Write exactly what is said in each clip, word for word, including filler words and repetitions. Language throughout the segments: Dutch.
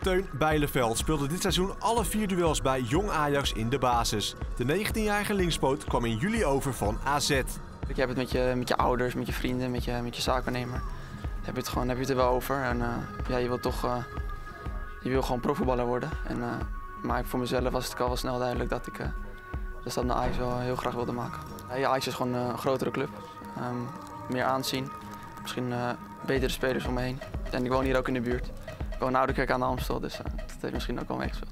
Teun Bijleveld speelde dit seizoen alle vier duels bij Jong Ajax in de basis. De negentienjarige linkspoot kwam in juli over van A Z. Je hebt het met je, met je ouders, met je vrienden, met je, met je zaakwaarnemer. Heb je het, gewoon, heb je het er wel over. En, uh, ja, je wil toch uh, je wil gewoon profvoetballer worden. En, uh, maar voor mezelf was het al wel snel duidelijk dat ik uh, de stap naar Ajax wel heel graag wilde maken. Ja, Ajax is gewoon een grotere club. Um, meer aanzien. Misschien uh, betere spelers om me heen. En ik woon hier ook in de buurt. Ik woon in Ouderkerk aan de Amstel, dus uh, dat heeft misschien ook wel meegespeeld.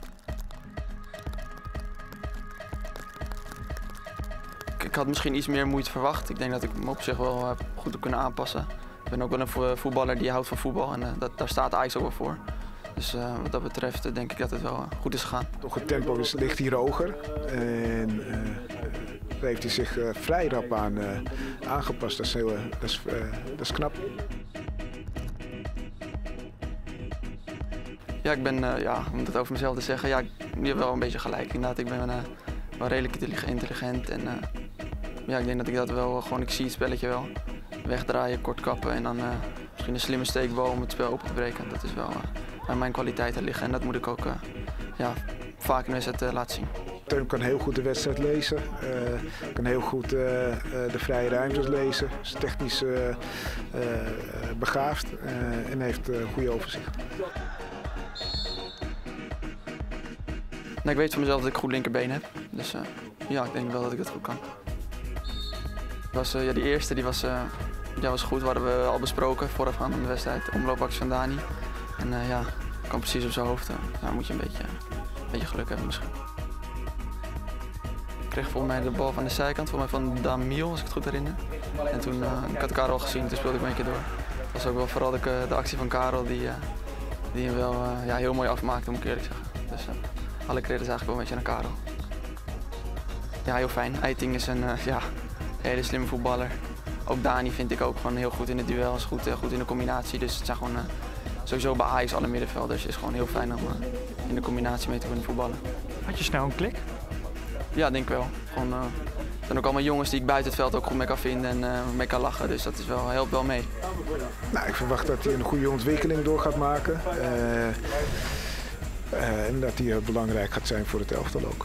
Ik had misschien iets meer moeite verwacht. Ik denk dat ik me op zich wel uh, goed heb kunnen aanpassen. Ik ben ook wel een voetballer die houdt van voetbal en uh, dat, daar staat Ajax ook wel voor. Dus uh, wat dat betreft uh, denk ik dat het wel uh, goed is gegaan. Toch het tempo is, ligt hier hoger en uh, daar heeft hij zich uh, vrij rap aan uh, aangepast. Dat is, heel, uh, dat, is, uh, dat is knap. Ja, ik ben, uh, ja, om het over mezelf te zeggen, ja, je hebt wel een beetje gelijk. Inderdaad, ik ben uh, wel redelijk intelligent en uh, ja, ik denk dat ik dat wel gewoon, ik zie het spelletje wel. Wegdraaien, kort kappen en dan uh, misschien een slimme steekbal om het spel open te breken. Dat is wel uh, waar mijn kwaliteiten liggen en dat moet ik ook uh, ja, vaak in de wedstrijd uh, laten zien. Teun kan heel goed de wedstrijd lezen, uh, kan heel goed uh, uh, de vrije ruimtes lezen, is technisch uh, uh, begaafd uh, en heeft uh, goede overzicht. Nou, ik weet van mezelf dat ik goed linkerbeen heb, dus uh, ja, ik denk wel dat ik dat goed kan. Was, uh, ja, die eerste die was, uh, ja, was goed, dat hadden we al besproken voorafgaand aan de wedstrijd, de omloopactie van Dani. En uh, ja, kwam precies op zijn hoofd, uh, nou moet je een beetje, een beetje geluk hebben misschien. Ik kreeg volgens mij de bal van de zijkant, volgens mij van Damiel, als ik het goed herinner. En toen, uh, ik had Karel gezien, toen speelde ik een keer door. Het was ook wel vooral de, de actie van Karel die, uh, die hem wel uh, ja, heel mooi afmaakte, moet ik eerlijk zeggen. Dus uh, alle credits eigenlijk wel een beetje naar Karel. Ja, heel fijn. Eiting is een uh, ja, hele slimme voetballer. Ook Dani vind ik ook gewoon heel goed in het duel, is goed, uh, goed in de combinatie. Dus het zijn gewoon uh, sowieso bij Ajax alle middenvelders. Het is gewoon heel fijn om uh, in de combinatie mee te kunnen voetballen. Had je snel een klik? Ja, denk ik wel. Gewoon, uh, er zijn ook allemaal jongens die ik buiten het veld ook goed mee kan vinden en uh, mee kan lachen. Dus dat is wel, helpt wel mee. Nou, ik verwacht dat hij een goede ontwikkeling door gaat maken. Uh, uh, en dat hij uh, belangrijk gaat zijn voor het elftal ook.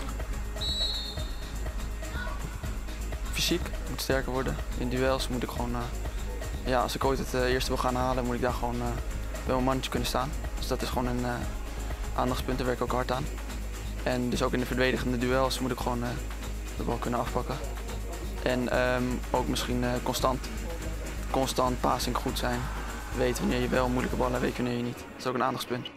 Fysiek moet sterker worden. In duels moet ik gewoon, uh, ja, als ik ooit het uh, eerste wil gaan halen, moet ik daar gewoon uh, bij mijn mannetje kunnen staan. Dus dat is gewoon een uh, aandachtspunt, daar werk ik ook hard aan. En dus ook in de verdedigende duels moet ik gewoon uh, de bal kunnen afpakken. En um, ook misschien uh, constant, constant passing goed zijn. Weet wanneer je wel moeilijke ballen, weet wanneer je niet. Dat is ook een aandachtspunt.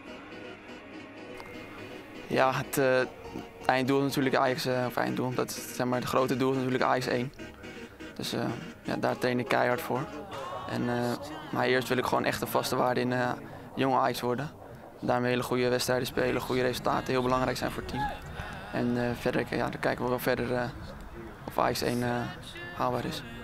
Ja, het uh, einddoel is natuurlijk Ajax, uh, of einddoel, dat is, zeg maar, het grote doel is natuurlijk Ajax één. Dus uh, ja, daar train ik keihard voor. En, uh, maar eerst wil ik gewoon echt een vaste waarde in uh, jonge Ajax worden. Daarmee hele goede wedstrijden spelen, goede resultaten, heel belangrijk zijn voor het team. En uh, verder, ja, dan kijken we wel verder uh, of Ajax één uh, haalbaar is.